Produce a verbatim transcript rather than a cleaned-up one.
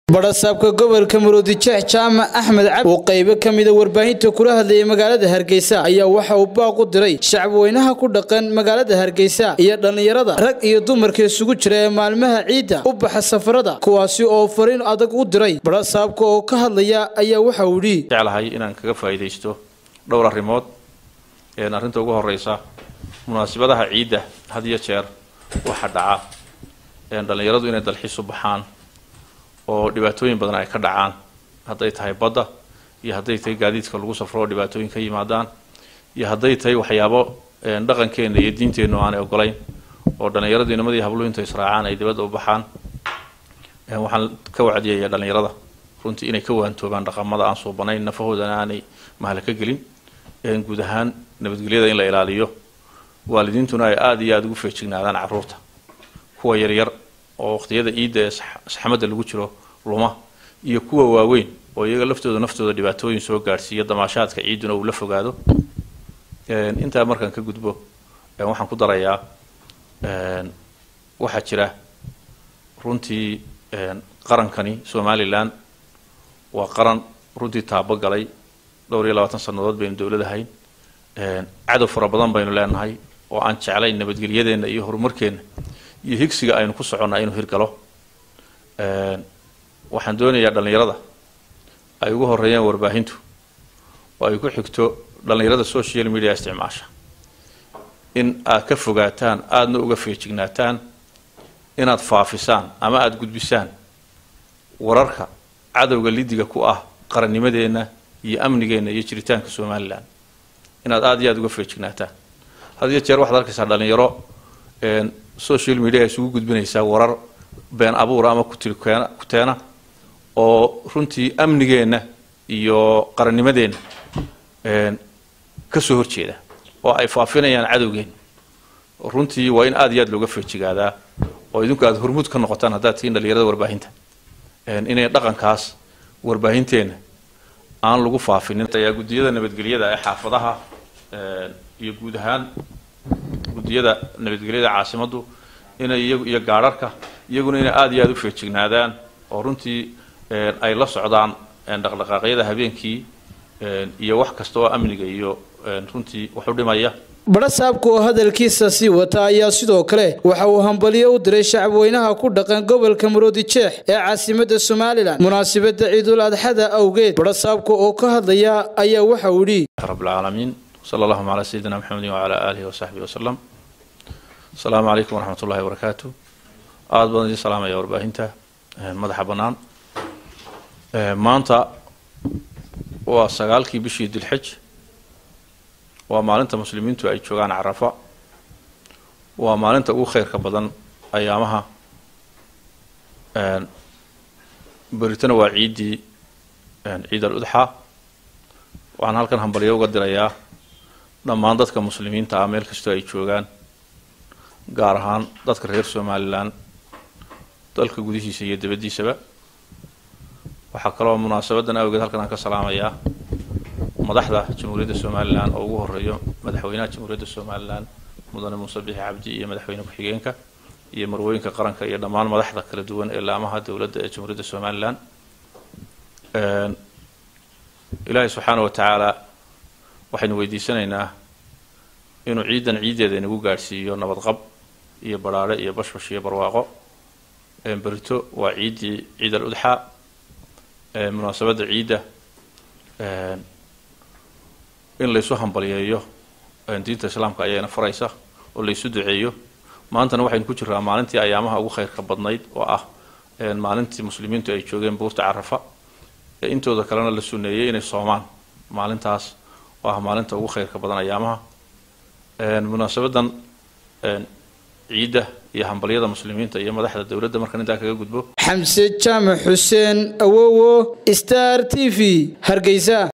barasaabka gobolka Murudijeex Jaamac Axmed Cabdi oo qayb ka mid ah warbaahinta kula hadlay magaalada Hargeysa ayaa waxa uu baaq u diray shacab weynaha ku dhaqan magaalada Hargeysa iyo dhalinyarada rag iyo dumarka isugu jira maalmaha ciida u baxa safarada kuwaasi oo fariin adag u diray barasaabka oo ka hadlaya ayaa waxa uu yiri jeclahay inaan kaga faa'iideysto dhowr arrimood ee arinta ugu horeysa munaasabadaha ciida had iyo jeer waxa dhaca ee dhalinyaradu inay dalxiis u baxaan oo dhibaatooyin badan ay ka dhacaan haday tahay badda iyo haday tahay gaadiidka lagu safro dhibaatooyin ka yimaadaan iyo haday tahay waxyaabo dhaqankeena iyo diinteena aan ogolayn oo dhalinyaradu inamadii hablo inta israacaan ay dibadda u baxaan waxaan ka wacdiyaa dhalinyarada runtii inay ka waantoobaan dhaqamada aan soo banayn nafahoodana aanay mahal ka gelin in guud ahaan nabadgelyada in la ilaaliyo waalidiintuna ay aad iyo aad ugu feejignaadaan carruurta kuwa yar yar oo waqtiyada ciida ee saxamada lagu jiro luma iyo kuwa waaweyn oo iyaga laftooda naftooda dhibaatooyin soo gaarsiiya damaashaadka ciiduna uu la fogaado ee inta markaan ka gudbo waxaan ku darayaa ee waxa jira runtii qarankani Somaliland waa qaran runtii taabo galay dhowr iyo labaatan sanadood baynu dawladahay ee cadaw fara badan baynu leenahay oo aan jeclayn nabadgelyadeena iyo horumarkeena iyo higsiga aynu ku soconaa inuu hirgalo ee waxaan doonayaa dhalinyarada ay ugu horeeyaan warbaahintu oo ay ku xigto dhalinyarada social media isticmaasha in aad ka fogaataan aadna uga feejignaataan inaad faafisaan ama aad gudbisaan wararka cadawga lidiga ku ah qarannimadeena iyo amnigeena iyo jiritaanka Somaliland inaad aad iyo aad uga feejignaataan hadii jeer waxaad arkaysaa dhalinyaro ee social media isugu gudbinaysa warar been abuur ama ku tilkeena ku teena oo runtii amnigeena iyo qarannimadeena ee ka soo horjeeda oo ay faafinayaan cadawgeen runtii waa in aad iyo aad looga feejigaadaa oo idinku aad hormuud ka noqotaan hadaa tiin dhalinyarada warbaahinta ee inay dhaqankaas warbaahinteena aan lagu faafinin ayaa gudiyada nabadgelyada ee xaafadaha ee iyo guud ahaan gudiyada nabadgelyada caasimadu inay iyagu iyo gaararka iyaguna inay aad iyo aad u feejignaadaan oo runtii ee ay la socdaan dhaqdhaqaaqyada habeenkii ee iyo wax kasta oo amniga iyo runtii wax u dhimaya barasaabka oo hadalkiisa si wata ayaa sidoo kale waxa uu hambaliyo u diray shacab weynaha ku dhaqan gobolka Murudijeex ee caasimadda Somaliland munaasabada Ciidul Adha awgeed barasaabka oo ka hadlaya ayaa waxa uu yiri rabbil caalamiin sallallahu ala sayyidina muhammadin wa ala alihi wa sahbihi wa sallam assalamu alaykum wa rahmatullahi wa barakatuh aad baan idin salaamaya warbaahinta madaxa banaan ee maanta waa sagaalkii bishii Dilxij waa maalinta muslimiintu ay joogaan Carafa waa maalinta ugu khayrka badan ayaamaha ee baritana waa ciidi ciid al-Adha waxaan halkan hambaliyo uga dirayaa dhammaan dadka muslimiinta ah meel kasta ay joogaan gaar ahaan dadka reer Somaliland dalka gudihiisa iyo dibadiisaba waxa kale oo munaasabadan awgeed halkan aan ka salaamayaa madaxda jamhuuriyadda Somaliland oo ugu horeeyo madaxweynaha jamhuuriyadda Somaliland mudane Muuse Biixi Cabdi iyo madaxweyne ku xigeenka iyo marwooyinka qaranka iyo dhammaan madaxda kala duwan ee laamaha dawladda ee jamhuuriyadda Somaliland ee Ilaahay subhanahu wa ta'ala waxaynu weydiisanaynaa inuu ciidan ciideeda inagu gaarsiiyo nabad qab iyo baraare iyo bashbash iyo barwaaqo ee barito waa ciidii ciid al-Adha ee munaasabada ciida ee in la soo hambaliyeeyo diinta islaamka ayayna faraysa oo la isu duceeyo maantana waxaynu ku jiraa maalintii ayaamaha ugu khayrka badnayd oo ah ee maalintii muslimiintu ay joogeen buurta Carafa ee intooda kalena la suneeyay inay soomaan maalintaas oo ah maalinta ugu khayrka badan ayaamaha ee munaasabadan ee ciida iyo hambaliyada muslimiinta iyo madaxda dawladda markan inta kaga gudbo Xamse Jaamac Xuseen Awowo Star T V Hargeysa.